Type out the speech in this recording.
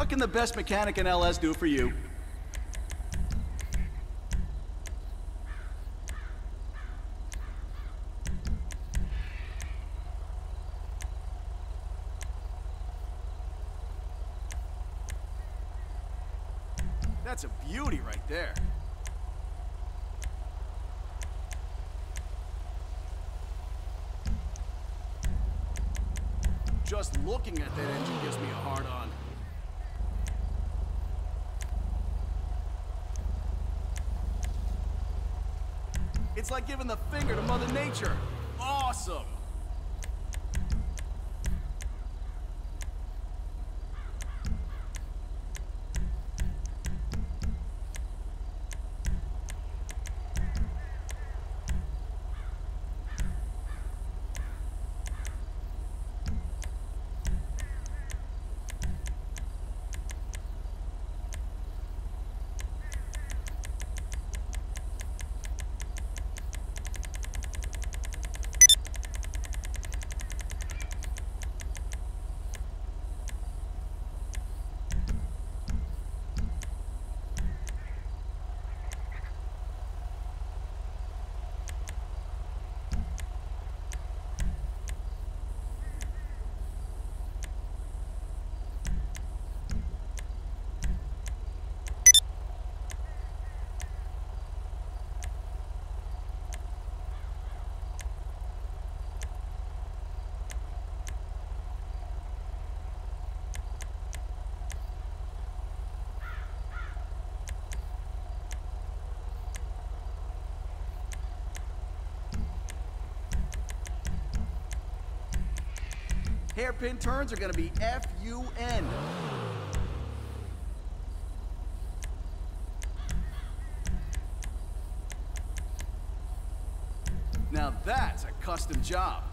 What can the best mechanic in LS do for you? That's a beauty right there. Just looking at that engine gives me a hard-on. It's like giving the finger to Mother Nature. Awesome! Hairpin turns are gonna be F-U-N. Now that's a custom job.